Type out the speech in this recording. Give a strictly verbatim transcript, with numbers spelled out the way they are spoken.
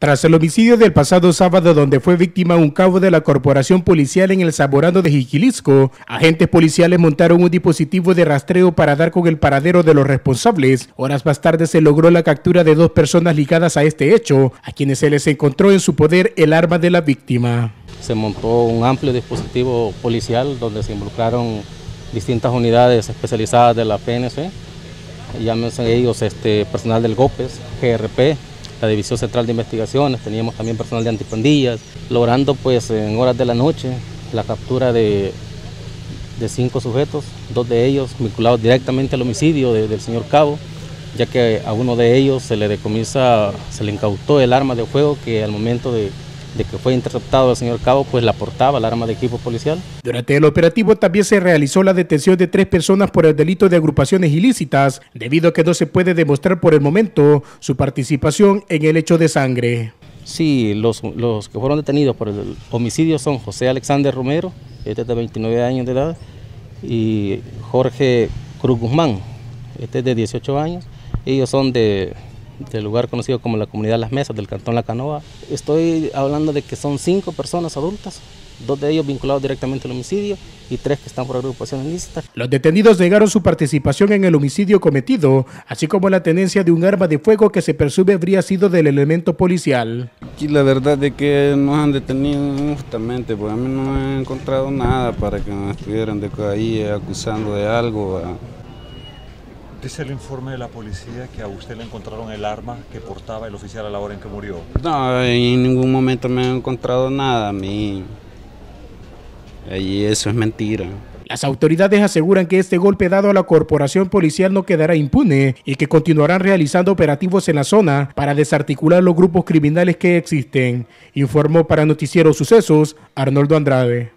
Tras el homicidio del pasado sábado, donde fue víctima un cabo de la corporación policial en el Zamorano de Jiquilisco, agentes policiales montaron un dispositivo de rastreo para dar con el paradero de los responsables. Horas más tarde se logró la captura de dos personas ligadas a este hecho, a quienes se les encontró en su poder el arma de la víctima. Se montó un amplio dispositivo policial donde se involucraron distintas unidades especializadas de la P N C, llámense ellos este, personal del GOPES, G R P, la División Central de Investigaciones, teníamos también personal de antipandillas, logrando pues en horas de la noche la captura de, de cinco sujetos, dos de ellos vinculados directamente al homicidio de, del señor Cabo, ya que a uno de ellos se le decomisa, se le incautó el arma de fuego que al momento de, de que fue interceptado el señor Cabo, pues la portaba el arma de equipo policial. Durante el operativo también se realizó la detención de tres personas por el delito de agrupaciones ilícitas, debido a que no se puede demostrar por el momento su participación en el hecho de sangre. Sí, los, los que fueron detenidos por el homicidio son José Alexander Romero, este es de veintinueve años de edad, y Jorge Cruz Guzmán, este es de dieciocho años. Ellos son de, del lugar conocido como la Comunidad Las Mesas, del Cantón La Canoa. Estoy hablando de que son cinco personas adultas, dos de ellos vinculados directamente al homicidio y tres que están por agrupación ilícita. Los detenidos negaron su participación en el homicidio cometido, así como la tenencia de un arma de fuego que se presume habría sido del elemento policial. Aquí la verdad es que nos han detenido injustamente, pues a mí no me han encontrado nada para que nos estuvieran de ahí acusando de algo. ¿verdad? Dice el informe de la policía que a usted le encontraron el arma que portaba el oficial a la hora en que murió. No, en ningún momento me han encontrado nada a mí. Y eso es mentira. Las autoridades aseguran que este golpe dado a la corporación policial no quedará impune y que continuarán realizando operativos en la zona para desarticular los grupos criminales que existen. Informó para Noticiero Sucesos Arnoldo Andrade.